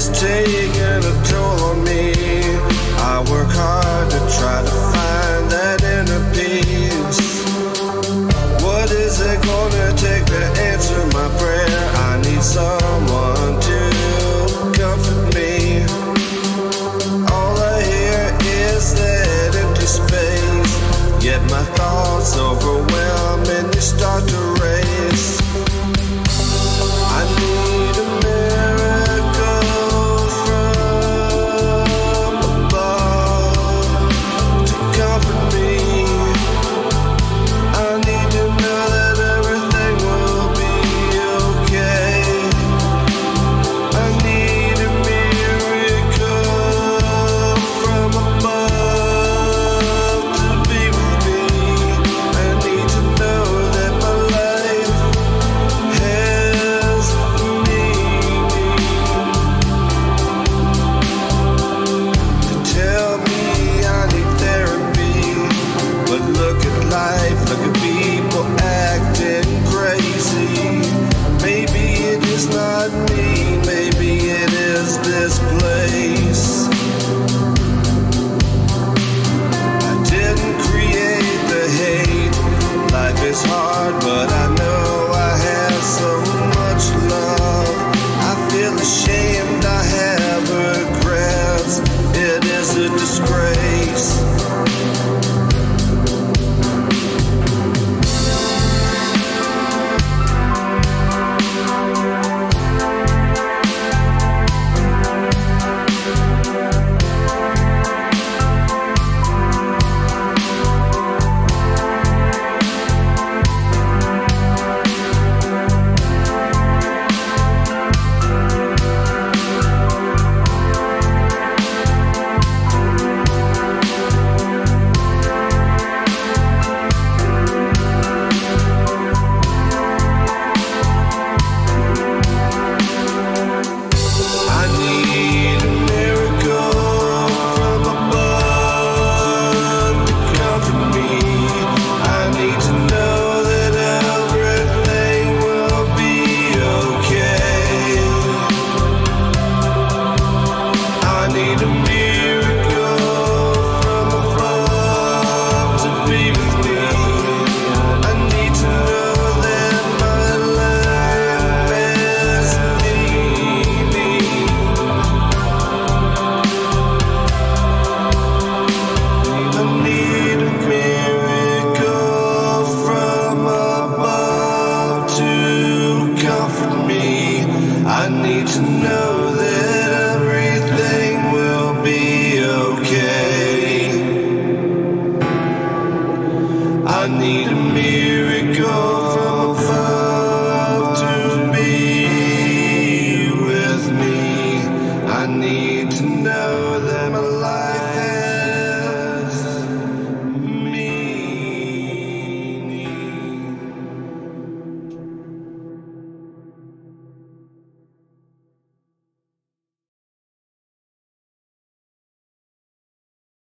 is taking a toll on me. I work hard to try to find that inner peace. What is it gonna take to answer my prayer? I need someone to comfort me. All I hear is that empty space, yet my thoughts overwhelm and they start to race. I need a miracle from above to comfort me. I need to know that everything will be okay. I need a miracle from above to be with me. I need to know that my life has meaning. To tell me I need therapy, but look at life, look at people acting crazy. Maybe it is not me, maybe it is this place. I didn't create the hate. Life is hard, but I know I have so much love. I feel ashamed, I have regrets. It is a disgrace. I need to know that everything will be okay. I need a miracle from above to be with me. I need to know